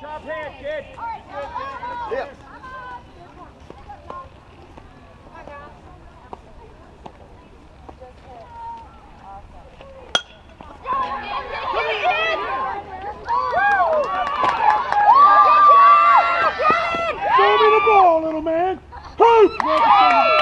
top hand, kid. Yeah. Show me the ball, little man. Hey!